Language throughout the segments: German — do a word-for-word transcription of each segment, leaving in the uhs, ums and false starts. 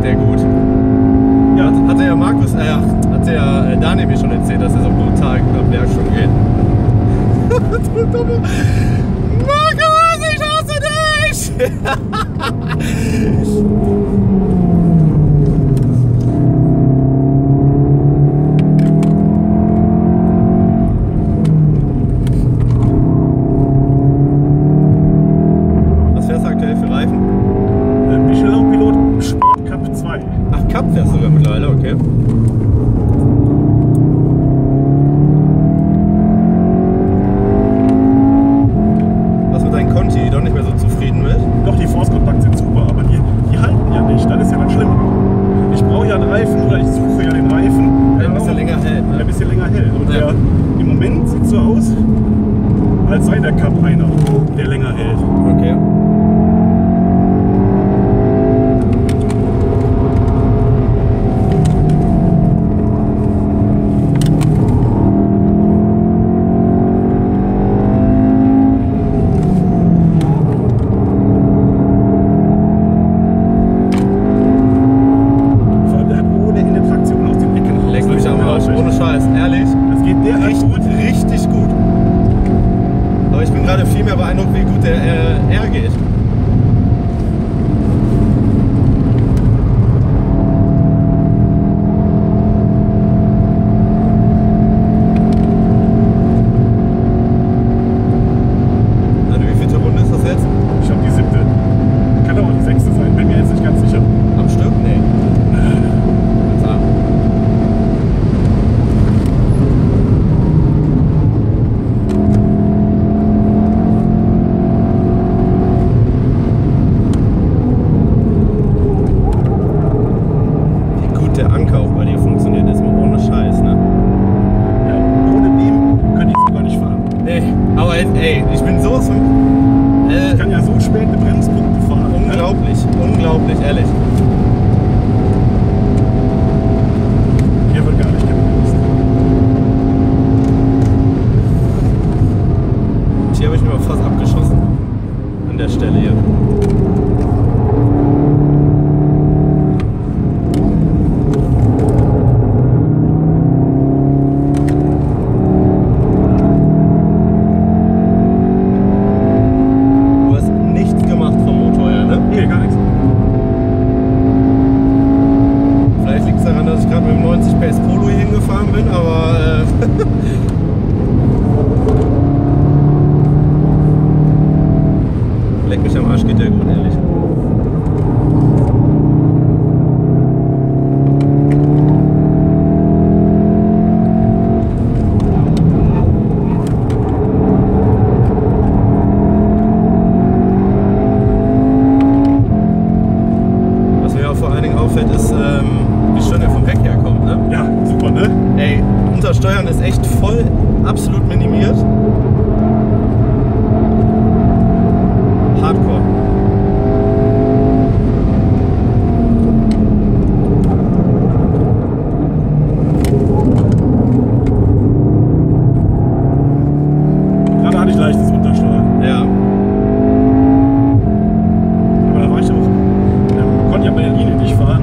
der gut. Ja, hat, hat der Markus, äh, hat der äh, Daniel mir schon erzählt, dass er so brutal ab Berg schon geht. Markus, ich hasse dich! Was fährst du aktuell für Reifen? Äh, Michelin Pilot Sport Cup zwei. Ach, Cup fährst du sogar mittlerweile, okay. Conti doch nicht mehr so zufrieden mit? Doch, die Force-Kontakt sind super, aber die, die halten ja nicht. Das ist ja dann schlimm. Ich brauche ja einen Reifen oder ich suche ja den Reifen, der ein bisschen länger hält. Ne? Der ein bisschen länger hält. Und ja. der, im Moment sieht so aus, als sei der Cup einer, der länger hält. Okay. Ohne Scheiß, ehrlich. Das geht der richtig gut, richtig gut. Aber ich bin gerade viel mehr beeindruckt, wie gut der äh, R geht. Also wie viele Runde ist das jetzt? Ich habe die siebte. Kann aber auch die sechste sein, bin mir jetzt nicht ganz sicher. Am Stück? Nee. Der Anker auch bei dir funktioniert, ist mal ohne Scheiß, ne? Ja, ohne dem könnte ich so gar nicht fahren. Nee, aber jetzt, ey, ich bin sowas von... Äh, ich kann ja so späte Bremspunkte fahren. Unglaublich, ne? Unglaublich, ehrlich. Hier wird gar nicht gebremst. Hier habe ich mir mal fast abgeschossen. An der Stelle hier. Bin, aber äh leck mich am Arsch, geht der gut, ehrlich. Was mir auch vor allen Dingen auffällt, ist, ähm, wie schön er vom Heck herkommt, ne? Ja, super, ne? Ey, Untersteuern ist echt voll absolut minimiert. Hardcore. Gerade hatte ich leichtes Untersteuern. Ja. Aber da war ich auch. Ähm, konnte ja bei der Linie nicht fahren.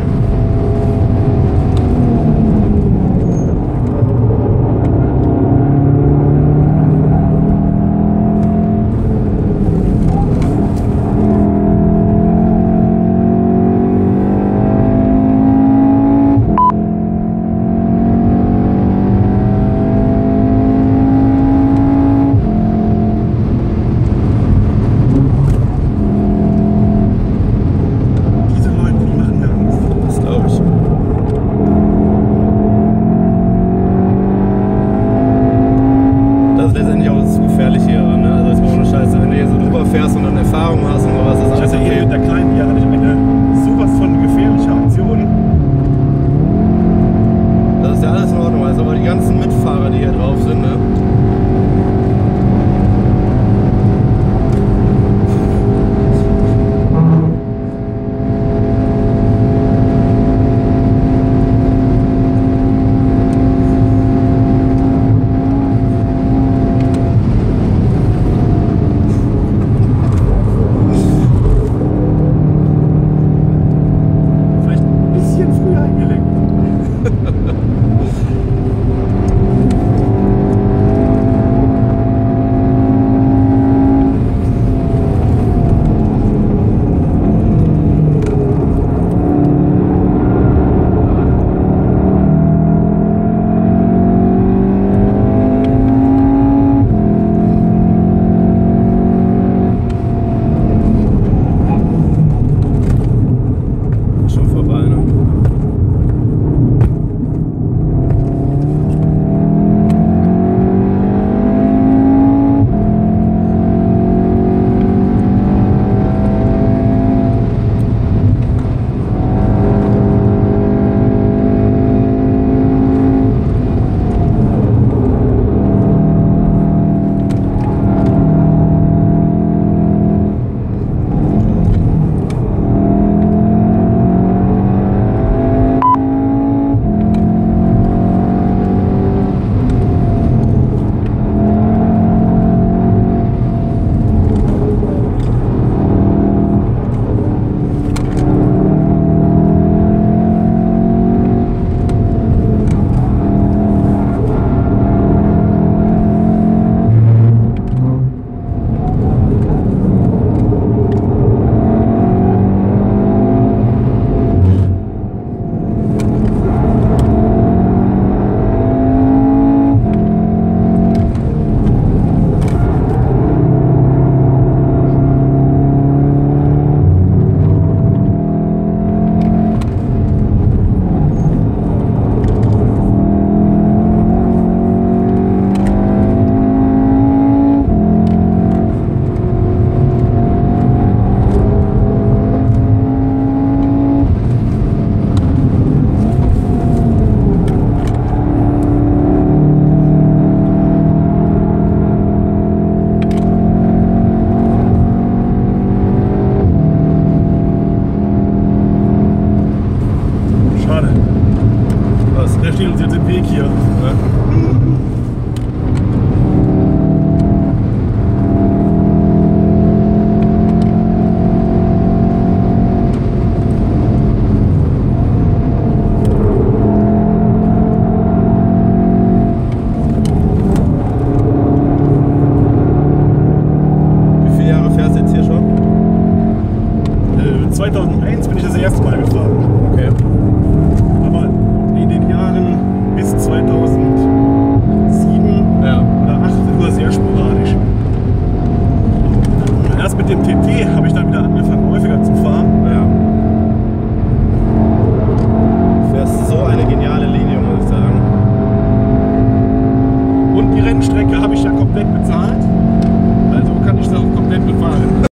stehen uns jetzt im Weg hier. Ja. zweitausendeins bin ich das erste Mal gefahren. Okay. Aber in den Jahren bis zweitausendsieben Ja. oder zweitausendacht nur sehr sporadisch. Erst mit dem T T habe ich dann wieder angefangen, häufiger zu fahren. Ja. Du fährst so eine geniale Linie, muss ich sagen. Und die Rennstrecke habe ich ja komplett bezahlt.